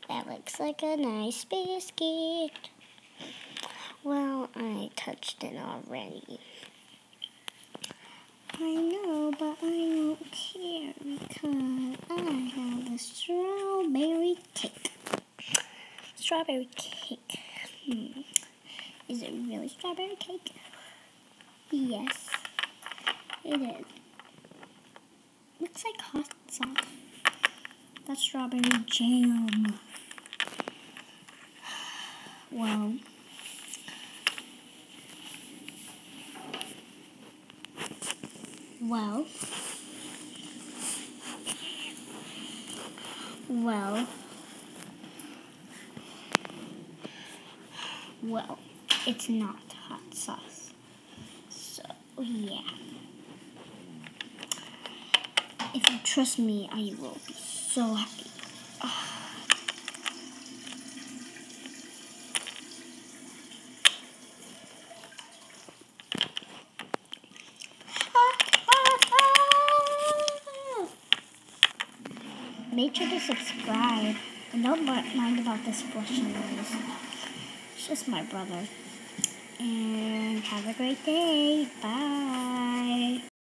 That looks like a nice biscuit. Well, I touched it already. I know, but I don't care because I have a strawberry cake. Strawberry cake. Is it really strawberry cake? Yes, it is. Looks like hot sauce. That's strawberry jam. Well, well, it's not hot sauce. So, yeah. If you trust me, I will be so happy. Make sure to subscribe and don't mind about this flushing noise. It's just my brother. And have a great day. Bye.